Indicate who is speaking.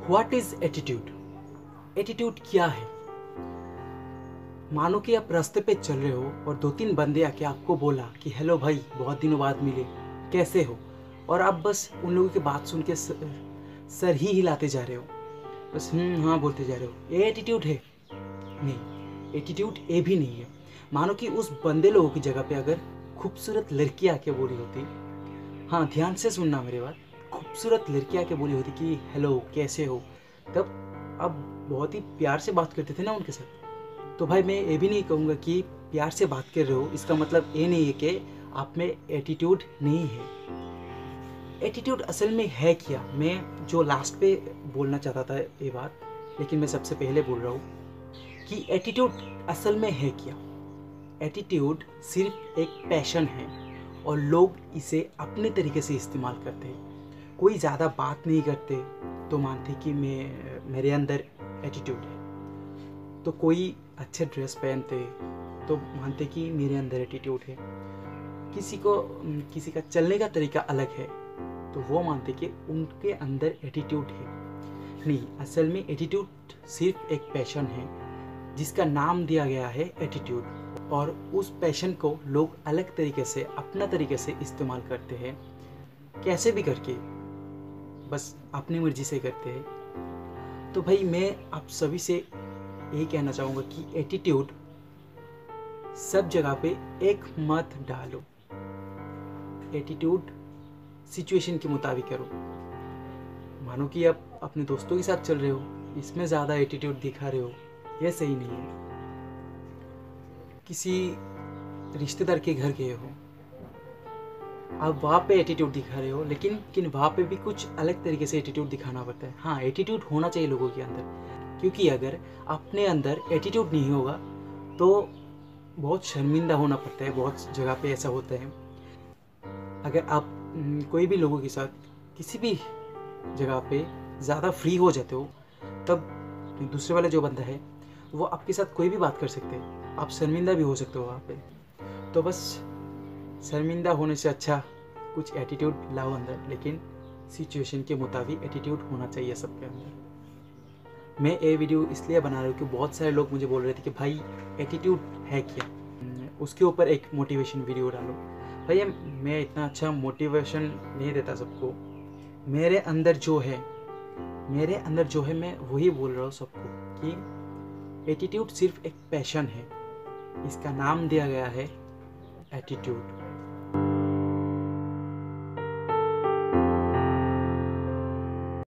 Speaker 1: What is attitude? Attitude क्या है? मानो कि आप रास्ते पे चल रहे हो और दो तीन बंदे आके आपको बोला कि हेलो भाई, बहुत दिनों बाद मिले, कैसे हो? और आप बस उन लोगों की बात सुन के सर ही हिलाते जा रहे हो, बस हाँ बोलते जा रहे हो। ये एटीट्यूड है? नहीं, एटीट्यूड ये भी नहीं है। मानो कि उस बंदे लोगों की जगह पे अगर खूबसूरत लड़की आके बोली होती, हाँ ध्यान से सुनना मेरी बात, खूबसूरत लड़की आके बोली होती कि हेलो कैसे हो, तब आप बहुत ही प्यार से बात करते थे ना उनके साथ। तो भाई मैं ये भी नहीं कहूँगा कि प्यार से बात कर रहे हो इसका मतलब ये नहीं है कि आप में एटीट्यूड नहीं है। एटीट्यूड असल में है क्या? मैं जो लास्ट पे बोलना चाहता था ये बात, लेकिन मैं सबसे पहले बोल रहा हूँ कि एटीट्यूड असल में है क्या। एटीट्यूड सिर्फ एक पैशन है और लोग इसे अपने तरीके से इस्तेमाल करते हैं। कोई ज़्यादा बात नहीं करते तो मानते कि मेरे अंदर एटीट्यूड है, तो कोई अच्छे ड्रेस पहनते तो मानते कि मेरे अंदर एटीट्यूड है। किसी का चलने का तरीका अलग है तो वो मानते कि उनके अंदर एटीट्यूड है। नहीं, असल में एटीट्यूड सिर्फ एक पैशन है जिसका नाम दिया गया है एटीट्यूड, और उस पैशन को लोग अलग तरीके से अपना तरीके से इस्तेमाल करते हैं, कैसे भी करके, बस अपनी मर्जी से करते हैं। तो भाई मैं आप सभी से यही कहना चाहूँगा कि एटीट्यूड सब जगह पे एक मत डालो। एटीट्यूड सिचुएशन के मुताबिक करो। मानो कि आप अपने दोस्तों के साथ चल रहे हो, इसमें ज़्यादा एटीट्यूड दिखा रहे हो, यह सही नहीं है। किसी रिश्तेदार के घर गए हो, आप वहाँ पे एटीट्यूड दिखा रहे हो, लेकिन वहाँ पे भी कुछ अलग तरीके से एटीट्यूड दिखाना पड़ता है। हाँ, एटीट्यूड होना चाहिए लोगों के अंदर, क्योंकि अगर अपने अंदर एटीट्यूड नहीं होगा तो बहुत शर्मिंदा होना पड़ता है। बहुत जगह पे ऐसा होता है। अगर आप कोई भी लोगों के साथ किसी भी जगह पे ज़्यादा फ्री हो जाते हो, तब दूसरे वाला जो बंदा है वो आपके साथ कोई भी बात कर सकते हैं, आप शर्मिंदा भी हो सकते हो वहाँ पे। तो बस शर्मिंदा होने से अच्छा कुछ एटीट्यूड लाओ अंदर, लेकिन सिचुएशन के मुताबिक एटीट्यूड होना चाहिए सबके अंदर। मैं ये वीडियो इसलिए बना रहा हूँ कि बहुत सारे लोग मुझे बोल रहे थे कि भाई एटीट्यूड है क्या, उसके ऊपर एक मोटिवेशन वीडियो डालो। भैया मैं इतना अच्छा मोटिवेशन नहीं देता सबको। मेरे अंदर जो है मैं वही बोल रहा हूँ सबको कि एटीट्यूड सिर्फ एक पैशन है, इसका नाम दिया गया है एटीट्यूड।